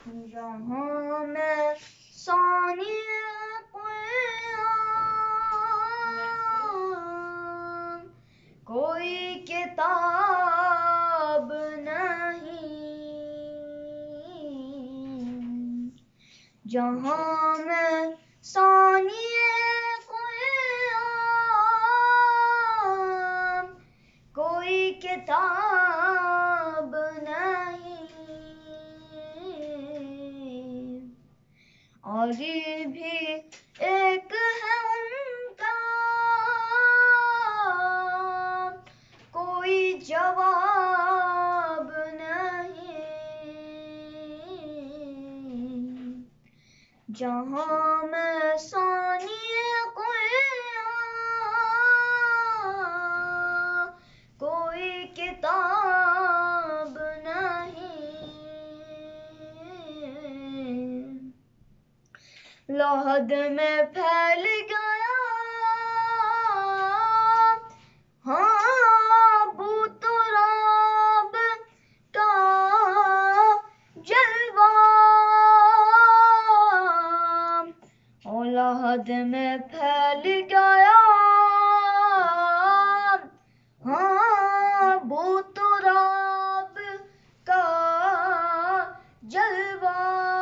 جہاں میں ثانی قیام کوئی کتاب نہیں، جہاں میں ثانی قیام کوئی کتاب نہیں، علی بھی ایک ہے ان کا کوئی جواب نہیں، جہاں میں ثانی قیام کوئی کتاب نہیں، لحد میں پھیل گیا ابو تراب کا جلوہ، لحد میں پھیل گیا ابو تراب کا جلوہ،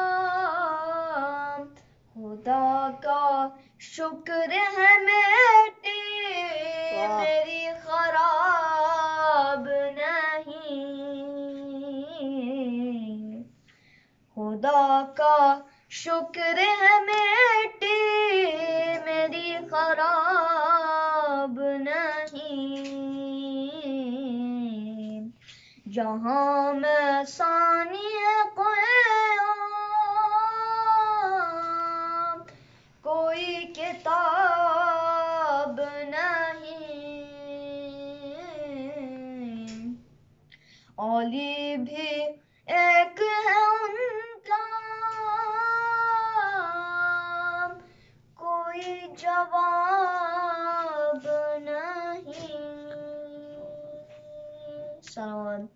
خدا کا شکر ہے میٹی میری خراب نہیں، خدا کا شکر ہے میٹی میری خراب نہیں، جہاں میں ثانی قیام کوئی کتاب نہیں، علی بھی ایک ہے ان کا کوئی جواب نہیں۔